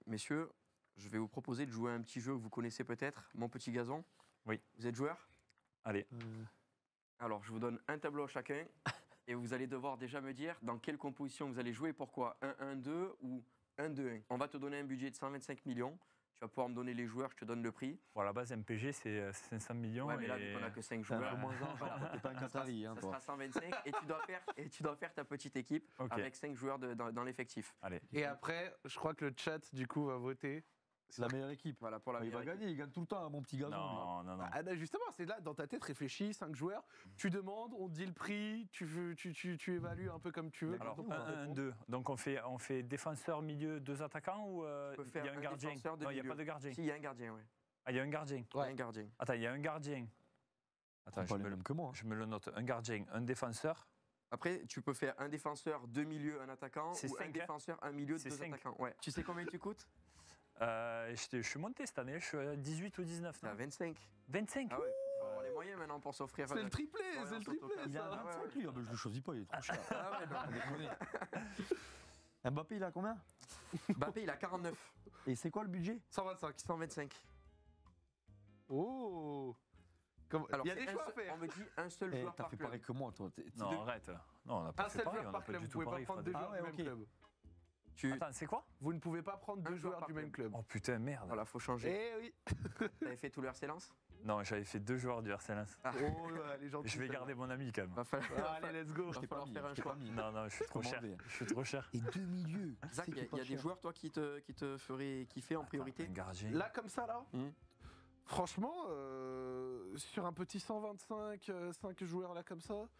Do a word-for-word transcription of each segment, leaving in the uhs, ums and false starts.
messieurs, je vais vous proposer de jouer à un petit jeu que vous connaissez peut-être, Mon Petit Gazon. Oui. Vous êtes joueurs? Allez. Euh, Alors, je vous donne un tableau à chacun et vous allez devoir déjà me dire dans quelle composition vous allez jouer et pourquoi. un un deux ou un deux un. On va te donner un budget de cent vingt-cinq millions. Tu vas pouvoir me donner les joueurs, je te donne le prix. Bon, à la base, M P G, c'est cinq cents millions. Ouais, mais là, et... vu qu'on n'a que cinq T'es un joueurs, peu moins un, voilà, t'es pas un ça sera, Qatari, hein, ça toi. sera cent vingt-cinq et tu dois faire, et tu dois faire ta petite équipe Ok. avec cinq joueurs de- dans, dans l'effectif. Allez. Et après, je crois que le chat, du coup, va voter. C'est la meilleure équipe. Voilà pour la Mais il va meilleure gagner, il gagne tout le temps, hein, mon petit gazon. Non, non, non. Ah, là, justement, c'est là, dans ta tête, réfléchis, cinq joueurs, tu demandes, on te dit le prix, tu, veux- tu, tu, tu évalues un peu comme tu veux. Alors, Quand on un un deux. Donc, on fait, on fait défenseur, milieu, deux attaquants ou euh, On peut il faire y a un un gardien? défenseur de Non, il n'y a milieu. pas de gardien. Si, il y a un gardien, oui. Ah, il y a un gardien. Il y a un gardien. Attends, il y a un gardien. Attends, Attends, je pas me, les le, mêmes que moi. je me le note. Un gardien, un défenseur. Après, tu peux faire un défenseur, deux milieux, un attaquant, C'est ou un cinq, hein. défenseur, un milieu, C'est deux cinq. attaquants. Ouais. Tu sais combien tu coûtes? Euh, je, je suis monté cette année, je suis à dix-huit ou dix-neuf. T'es à vingt-cinq. vingt-cinq. Ah ouais, faut avoir les moyens maintenant pour s'offrir. C'est le triplé, Ouais, c'est on le triplé, s'autocasse. Il a ça. ouais, vingt-cinq ouais. lui, ah, bah, je le choisis pas, il est trop cher. Ah ouais, non. Sans déconner. Mbappé, il a combien? Mbappé, il a quarante-neuf. Et c'est quoi le budget? cent vingt-cinq. cent vingt-cinq. Oh Comme- Alors, Il y a c'est des un choix à seul- faire. On me dit un seul Eh, joueur T'as par fait club. pareil que moi, toi. T'es- t'es Non, de- arrête. Non, on n'a pas Un fait seul pareil, joueur on n'a par pas club, du vous tout pouvez pas pareil. prendre deux Fred. joueurs Ah ouais, du même ok. club. Tu... Attends, c'est quoi? Vous ne pouvez pas prendre deux Un joueur joueurs par du même club. Oh putain, merde. Voilà, faut changer. Eh oui T'avais fait tout leur séance. Non, j'avais fait deux joueurs du R C Lens. Ah. Oh, elle est gentille, Je vais celle-là. garder mon ami quand même. Va falloir, Ah, allez, let's go va Je t'ai pas falloir mis, faire un je t'ai choix. pas mis. Non, non, je suis trop cher. Commandé. Je suis trop cher. Et deux milieux. Zach, C'est il y a, qui pas il y a des cher. joueurs, toi, qui te, qui te feraient kiffer en priorité? Un gardien. Là, comme ça, là Hmm. Franchement, euh, sur un petit cent vingt-cinq, euh, cinq joueurs là comme ça,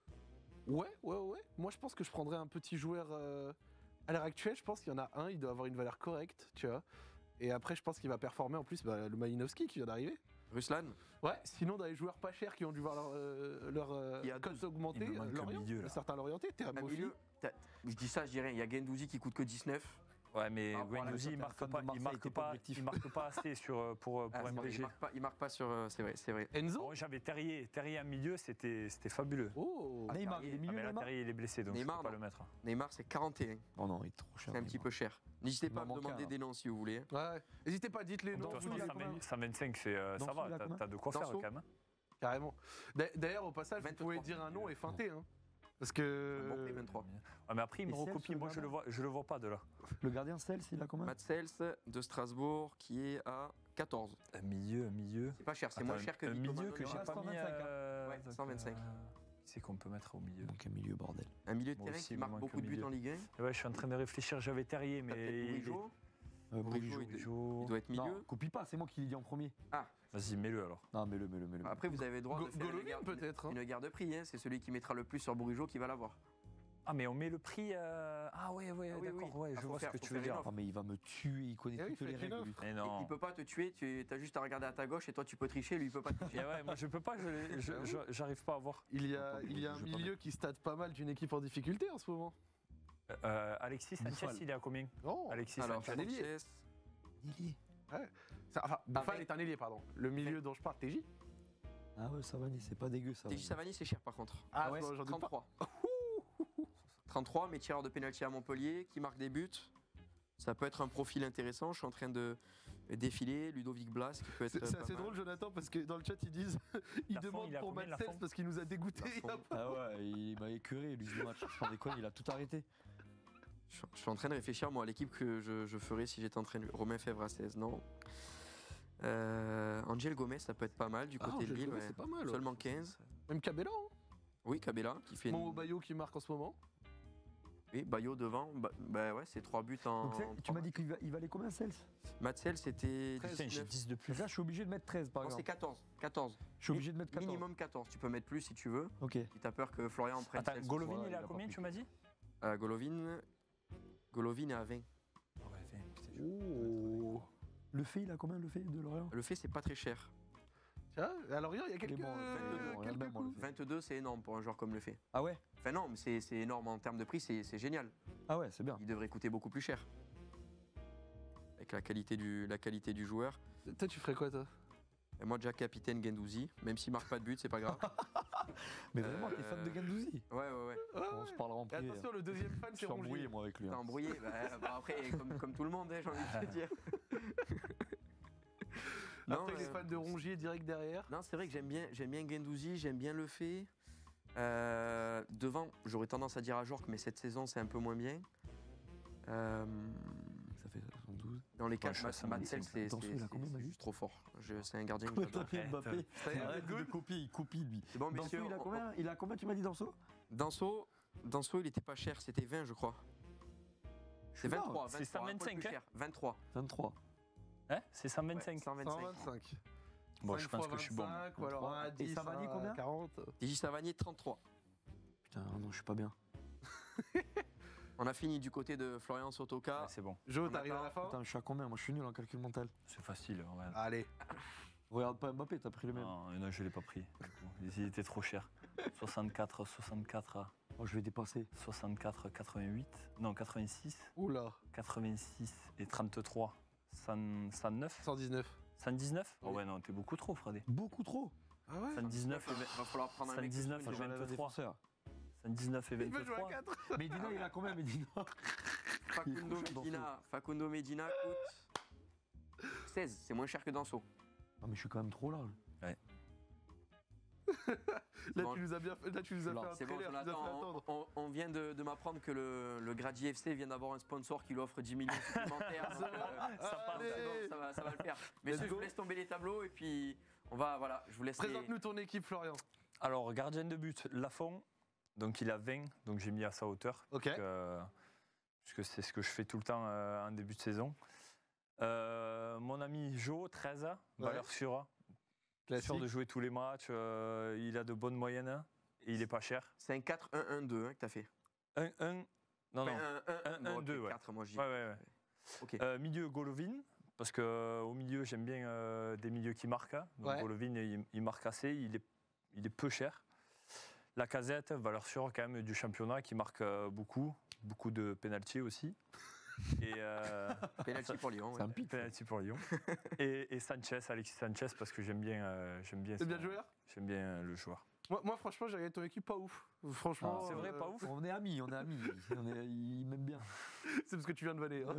ouais, ouais, ouais. Moi, je pense que je prendrais un petit joueur. euh, À l'heure actuelle, je pense qu'il y en a un, il doit avoir une valeur correcte, tu vois. Et après, je pense qu'il va performer en plus bah, le Malinowski qui vient d'arriver. Ruslan? Ouais, sinon, dans les joueurs pas chers qui ont dû voir leur, euh, leur euh, Il y a cote douze. augmenter, Il me manque le Lorient, milieu, là. certains Lorientais, t'es à Un milieu. T'as- Je dis ça, je dis rien. Il y a Gendouzi qui coûte que dix-neuf. Ouais, mais Ah, voilà, Guendouzi, ça, il t'es un marque fan de pas, il Marseille, marque t'es pas pas, objectif. il marque pas assez sur, euh, pour, pour Ah, c'est vrai, il M P G. marque pas, il marque pas sur. euh, C'est vrai, c'est vrai. Enzo Bon, j'avais Terrier. Terrier en milieu, c'était c'était fabuleux. Oh Neymar, il est Ah, Ah, milieu, mais là, Neymar. Terrier, il est blessé, donc Neymar, je peux pas non. le mettre. Neymar, c'est quarante et un. Oh non, il est trop cher. C'est un petit Neymar. peu cher. N'hésitez Il pas à m'en me manque demander un, des noms si vous voulez. Ouais, n'hésitez pas, dites les De noms, toute vous façon, les il a combien cent vingt-cinq, c'est, euh, ça Donc, va, il a t'as combien t'as de quoi faire Danso. quand même. carrément. D'a- D'ailleurs, au passage, vous vingt-trois. pouvez dire un nom et feinter, hein. Parce Bon prix, que. vingt-trois. Ah, mais après, il me Et Cels, recopie. Moi, je le vois, je le vois pas de là. Le gardien Cels, il a combien? Matt Sels de Strasbourg qui est à quatorze. Un milieu, un milieu. C'est pas cher, c'est Attends, moins cher que un Vito milieu que Manolo. j'ai Ah, pas cent mis. vingt-cinq, hein. euh, Ouais, donc, cent vingt-cinq. euh, Qui c'est qu'on peut mettre au milieu? Donc un milieu, bordel. Un milieu de Moi terrain aussi, qui il me marque manque beaucoup un de buts milieu. en Ligue un. Ouais, je suis en train de réfléchir. J'avais Terrier, mais. T'as peut-être il est- Bourigeaud. Euh, Bourigeaud, Bourigeaud. il- Bourigeau. Il doit être milieu. Non, copie pas, c'est moi qui l'ai dit en premier. Ah, Vas-y, mets-le alors. Non, mets-le, mets-le, mets-le. après vous avez le droit Go- de faire une Golovin, guerre, peut-être, hein. une guerre de prix. Hein. C'est celui qui mettra le plus sur Bourigeau qui va l'avoir. Ah, mais on met le prix. euh, Ah, ouais, ouais, Ah oui, d'accord, oui. ouais, Ah, je faut vois faire- ce que faut tu veux faire une dire. offre. Oh, mais il va me tuer, il connaît Eh oui, toutes les faites une règles. offre. lui. Mais Il, non. il peut pas te tuer, tu as juste à regarder à ta gauche et toi tu peux tricher, lui il peut pas te Et tricher. ouais, moi je peux pas, je- je- je- j'arrive pas à voir. Il y Attends, a, il y a un je vais pas milieu qui state pas mal d'une équipe en difficulté en ce moment. Euh, Alexis Sanchez, Bouffal. il est à combien? Oh Alexis Alors, Sanchez. Sanchez. Sanchez, Ailier. Ça- Enfin, Bouffal Avec- est un ailier, pardon. Le milieu dont je parle, T J. Ah ouais, Savani, c'est pas dégueu ça. T J Savani c'est cher par contre. Ah ouais, ouais, j'en doute pas. trente-trois. trente-trois, mais tireur de pénalty à Montpellier, qui marque des buts. Ça peut être un profil intéressant. Je suis en train de défiler. Ludovic Blas qui peut être. C'est c'est pas assez mal. drôle, Jonathan, parce que dans le chat, ils disent ils Lafont, demandent il a pour combien, Matt Lafont Sels parce qu'il nous a dégoûté. Lafont. Ah ouais, il m'a écœuré lui ce match. Sans déconner, il a tout arrêté. Je suis- je suis en train de réfléchir, moi, à l'équipe que je, je ferais si j'étais entraîneur. Romain Fèvre à seize, non. Euh, Angel Gomez, ça peut être pas mal du côté de Lille. ouais. C'est pas mal. ouais. Seulement quinze. Même Cabella, hein. Oui, Cabella qui fait. Mon Une... Bayo qui marque en ce moment. Oui, Bayo devant. Bah, bah ouais, c'est trois buts en. Donc, c'est- en tu trois m'as dit qu'il va- il valait combien Cels? Matsel, c'était. Putain, j'ai dix-neuf. dix de plus. Là, je suis obligé de mettre treize par Non, c'est exemple. quatorze. quatorze. Je suis obligé de mettre quatorze. Minimum quatorze. Tu peux mettre plus si tu veux. Ok. Si t'as peur que Florian prenne. Attends, Sels ce Golovin, soir. il est il à a combien, pas tu m'as dit? Euh, Golovin. Golovin est à vingt. Ouais, vingt, putain, je- Oh. Le fait, il a combien le fait de Lorient? Le fait, c'est pas très cher. Tiens, à Lorient, il y a quelques, bon, euh, bon, quelques bien, moi, le coups. fait. vingt-deux, c'est énorme pour un joueur comme le fait. Ah ouais? Enfin, non, mais c'est c'est énorme en termes de prix, c'est c'est génial. Ah ouais, c'est bien. Il devrait coûter beaucoup plus cher. Avec la qualité du, la qualité du joueur. Toi, tu ferais quoi, toi Et moi, déjà capitaine Guendouzi, même s'il marque pas de but, c'est pas grave. Mais vraiment, t'es fan de Euh, Guendouzi. Ouais, ouais, ouais. On se parlera en Et privé. attention, le deuxième fan, Je c'est suis embrouillé, Rongier. moi, avec lui. T'es hein. embrouillé. Bah, bah, après, comme, comme tout le monde, hein, j'ai envie de te dire. Non, Après, les euh, fans de Rongier direct derrière. Non, c'est vrai que j'aime bien, j'aime bien Guendouzi, j'aime bien le fait. Euh, devant, j'aurais tendance à dire à Jorque, mais cette saison, c'est un peu moins bien. Euh, Ça fait soixante-douze. dans les Moi, quatre, je suis à Matsel, c'est soixante-cinq. c'est- Danso, il a c'est- combien, c'est Manu juste trop fort. Je- C'est un gardien que Combien j'adore. t'as mis Mbappé Ça y est, Arrête de good. copier, il copie lui. C'est bon, Danso, messieurs. il a on- combien Il a combien tu m'as dit Danso Danso, Danso, il était pas cher, c'était vingt, je crois. C'est Non, vingt-trois, c'est vingt-trois, un peu cent vingt-cinq, plus hein. cher. vingt-trois. vingt-trois. Hein C'est cent vingt-cinq. Ouais, cent vingt-cinq. cent vingt-cinq. Bon, cinq je pense fois que je suis bon. vingt-cinq, ou alors un à Et dix, Savanier, un à combien quarante. Gigi Savanier, trente-trois. Putain, non, je suis pas bien. On a fini du côté de Florian Sotoka. Ouais, c'est bon. Jo, On t'arrives à attend. la fin Attends, je suis à combien Moi, je suis nul en calcul mental. C'est facile. Ouais. Allez. Regarde pas Mbappé, t'as pris le même. Non, non, je l'ai pas pris. Il était trop cher. soixante-quatre, soixante-quatre, Oh, je vais dépasser. soixante-quatre, quatre-vingt-huit. Non, quatre-vingt-six. Oula. quatre-vingt-six et trente-trois. cent, cent neuf. cent dix-neuf. cent dix-neuf Oh Oui. ouais, non, t'es beaucoup trop, Fredé. Beaucoup trop. Ah ouais cent dix-neuf et Il va falloir prendre un cent mec. dix-neuf de et ce niveau. vingt-trois. cent dix-neuf et Il veut jouer à vingt-trois. quatre. Medina, il a combien Medina Facundo Il est trop cher, Medina, Facundo Medina coûte seize, c'est moins cher que Danso. Ah, mais je suis quand même trop large. Là, Bon. tu nous as bien fait, là, tu nous as Là, fait un C'est bon, trailer, tu nous as fait Jonathan, attendre. on, on- on vient de, de m'apprendre que le, le Grady F C vient d'avoir un sponsor qui lui offre dix millions supplémentaires. donc, euh, Ça ça, Allez. ça va, ça va le faire. Messieurs, je go. vous laisse tomber les tableaux et puis on va, voilà, je vous laisse les- Présente-nous ton équipe, Florian. Alors, gardien de but, Lafont. Donc, il a vingt. Donc, j'ai mis à sa hauteur. Ok. Puisque, puisque c'est ce que je fais tout le temps euh, en début de saison. Euh, mon ami Jo, treize. Valeur sûre. Sûr Classique. de jouer tous les matchs. euh, il a de bonnes moyennes. Et il est pas cher. C'est un quatre un un deux hein, que tu as fait. un un. Non, non. Enfin, un, un, Un, bon, un, ok, deux, ouais. quatre, moi je dis. Ouais, ouais, ouais. Ok. Euh, milieu Golovin, parce qu'au milieu, j'aime bien euh, des milieux qui marquent. hein. Donc Ouais. Golovin, il, il marque assez, il est, il est peu cher. La Casette, valeur sûre quand même du championnat, qui marque euh, beaucoup, beaucoup de pénalty aussi. Et euh, Penalty pour Lyon. C'est ouais. un pic. penalty pour Lyon. et, et Sanchez, Alexis Sanchez, parce que j'aime bien, euh, j'aime bien, C'est bien son- joueur j'aime bien le joueur. moi, moi, franchement, j'ai regardé ton équipe pas ouf. Franchement. Ah, c'est vrai, euh, pas ouf. On est amis, on est amis. On est- il m'aime bien. C'est parce que tu viens de vanner.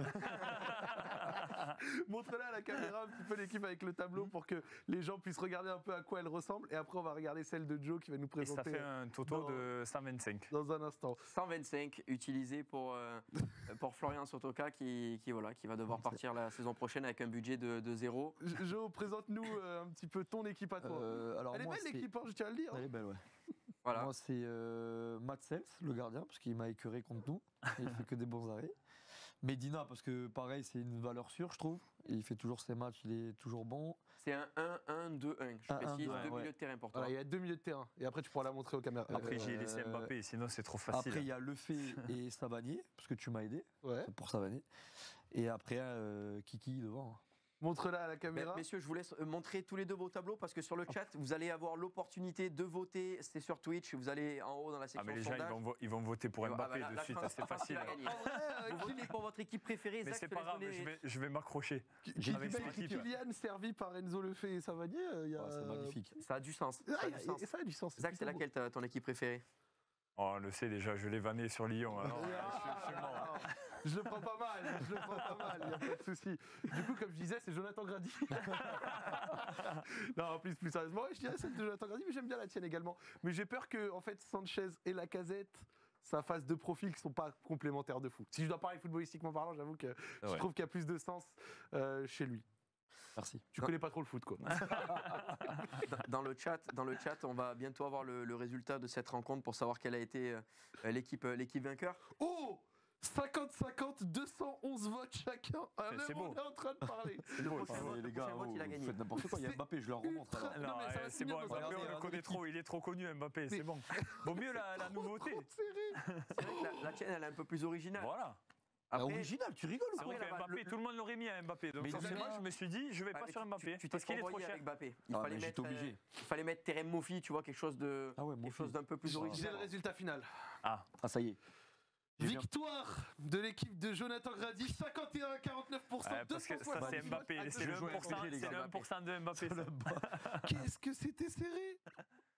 Hein. Montre-la à la caméra un petit peu l'équipe avec le tableau pour que les gens puissent regarder un peu à quoi elle ressemble. Et après, on va regarder celle de Joe qui va nous Et ça présenter fait un toto dans- de cent vingt-cinq. dans un instant. cent vingt-cinq utilisé pour, euh, pour Florian Sotoka qui, qui, voilà, qui va devoir partir la saison prochaine avec un budget de, de zéro. J- Joe, présente-nous euh, un petit peu ton équipe à toi. Euh, alors Elle est moi, belle c'est- l'équipe, hein, je tiens à le dire. Elle est belle, ouais. Voilà. Moi, c'est euh, Matt Sells, le gardien, parce qu'il m'a écœuré contre nous. Il fait que des bons arrêts. Medina, parce que pareil, c'est une valeur sûre, je trouve. Et il fait toujours ses matchs, il est toujours bon. C'est un un un deux un. Je Un, un, précise, deux, deux ouais. milieux de terrain pour toi. Voilà, il y a deux milieux de terrain. Et après, tu pourras la montrer aux caméras. Après, Euh, j'ai laissé Mbappé, sinon c'est trop facile. Après, il y a Lefebvre et Savanier, parce que tu m'as aidé. Ouais. C'est pour Savanier. Et après, euh, Kiki devant. Montre-la à la Mais, caméra. messieurs, je vous laisse euh, montrer tous les deux vos tableaux parce que sur le chat, vous allez avoir l'opportunité de voter. C'est sur Twitch. Vous allez en haut dans la Ah, section mais les gens, ils sondage. vont, vo- ils vont voter pour Ah, bah, Mbappé là, de là, suite, je pense- c'est je pense qu'il facile. a gagné. En vrai, euh, Vous votez pour votre équipe préférée. Mais Zach, c'est je te pas laisse grave, donner- je vais, je vais m'accrocher. J'ai avec dit son Kylian équipe. Kylian servi par Enzo Lefebvre et Savanier. euh, il y a, Ouais, c'est magnifique. Ça a du sens. Ah, Ça a il y du a- sens. et ça a du sens. Zach, c'est plutôt laquelle ta- ton équipe préférée? Oh, on le sait déjà, je l'ai vanné sur Lyon. beau. alors, Ah, je- je suis mort. je le prends pas mal, je le prends pas mal, il n'y a pas de souci. Du coup, comme je disais, c'est Jonathan Grady. Non, en plus, plus sérieusement, ouais, je dirais celle de Jonathan Grady, mais j'aime bien la tienne également. Mais j'ai peur que, en fait, Sanchez et Lacazette, ça fasse deux profils qui sont pas complémentaires de fou. Si je dois parler footballistiquement parlant, j'avoue que je Ouais. trouve qu'il y a plus de sens euh, chez lui. Merci. Tu Non. connais pas trop le foot, quoi. Dans- Dans le chat, dans le chat, on va bientôt avoir le, le résultat de cette rencontre pour savoir quelle a été euh, l'équipe, euh, l'équipe vainqueur. Oh cinquante cinquante, deux cent onze votes chacun. Ah, C'est- même c'est on beau. est en train de parler. Le beau, prochain c'est vote- les le gars, prochain vote, oh, il a vous gagné. faites n'importe quoi. Il y a C'est Mbappé, je le remonte. ultra- alors. Non, Non, mais ça euh, va c'est finir bon, dans Mbappé, un- on le Regardez, connaît regardez trop, il est trop connu Mbappé, Mais- c'est bon. Vaut mieux la, la Trop nouveauté. contre serré. C'est vrai que la, la tienne, elle est un peu plus originale. Voilà. Après, original, tu rigoles ou C'est quoi vrai Après, que là-bas, Mbappé, le- tout le monde l'aurait mis à Mbappé. Donc Mais forcément, il- je me suis dit, je vais ouais, pas mais sur tu- Mbappé. tu- tu t'es parce qu'il est trop fourvoyé cher. avec Mbappé. Il Ah, fallait mais j'étais mettre, obligé. euh, il fallait mettre Terem Mofi, tu vois, quelque chose de, Ah ouais, quelque Mofi. chose d'un peu plus Ah. original. J'ai le résultat final. Ah, Ah, ça y est. Victoire de l'équipe de Jonathan Grady, cinquante et un à quarante-neuf pour cent. Ouais, parce que ça, c'est Mbappé. C'est le joueur un pour cent F P G, les c'est le gars. un pour cent de Mbappé. ça. Qu'est-ce que c'était serré!